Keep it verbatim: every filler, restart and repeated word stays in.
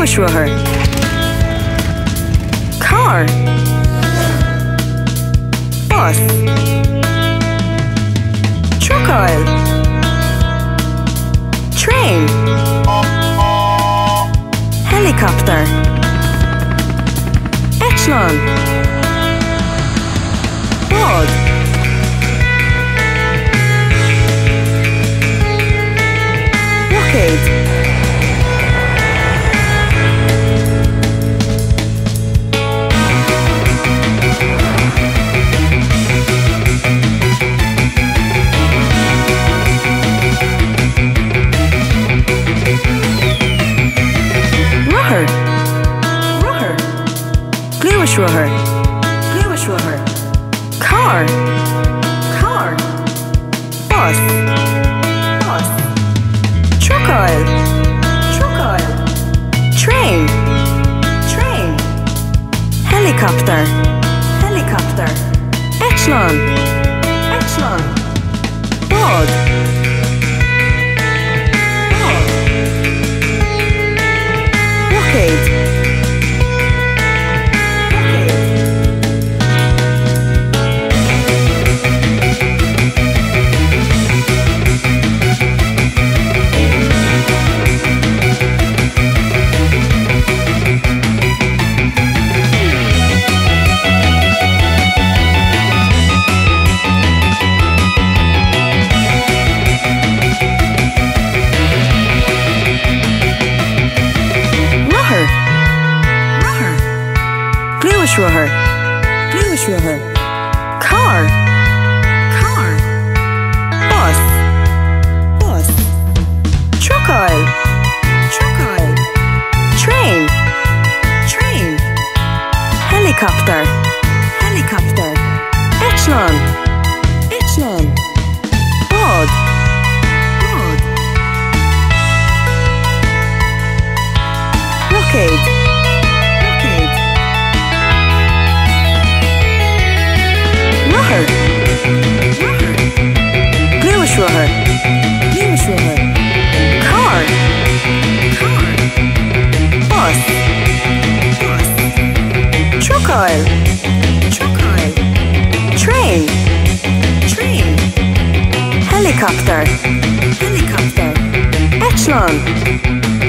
bluish ruther. Car. Bus. Truck oil. Train. Helicopter. Echelon. Board. Rockade. Bluish ruther. Bluish ruther. Car. Car. Bus. Bus. Truck oil. Truck oil. Train. Train. Helicopter. Helicopter. Echelon. Echelon. Board. Board. Rockade. Bluish ruther. Bluish ruther. Car. Car. Bus. Bus. Truck oil. Truck oil. Train. Train. Helicopter. Helicopter. Echelon. Echelon. Board. Board. Rockade. Ruther. Bluish ruther. Bluish ruther. Car. Car. Bus. Bus. Truck oil. Truck oil. Train. Train. Helicopter. Helicopter. Echelon.